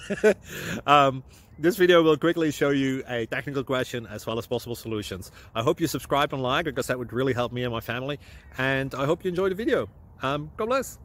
This video will quickly show you a technical question as well as possible solutions. I hope you subscribe and like, because that would really help me and my family. And I hope you enjoy the video. God bless.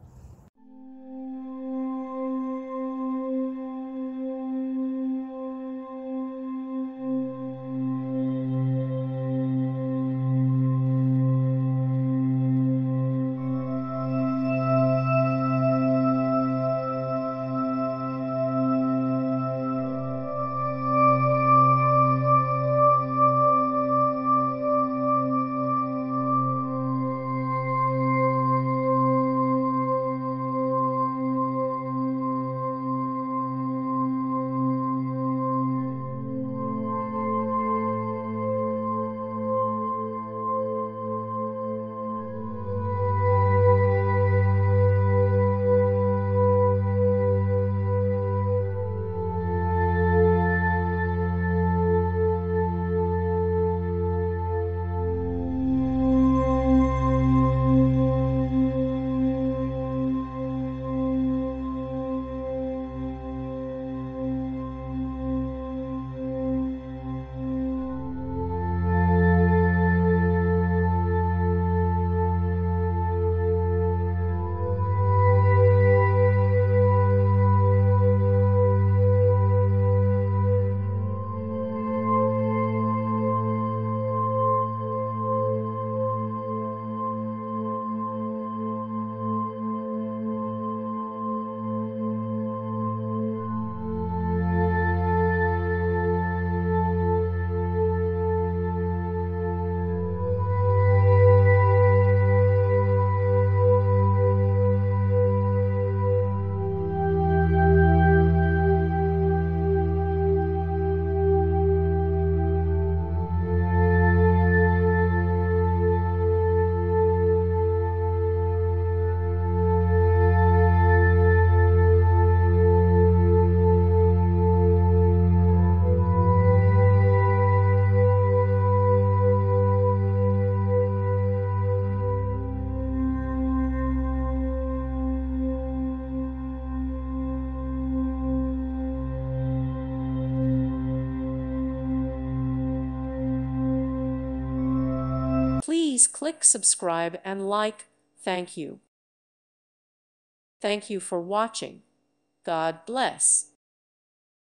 Please click subscribe and like. Thank you. Thank you for watching. God bless.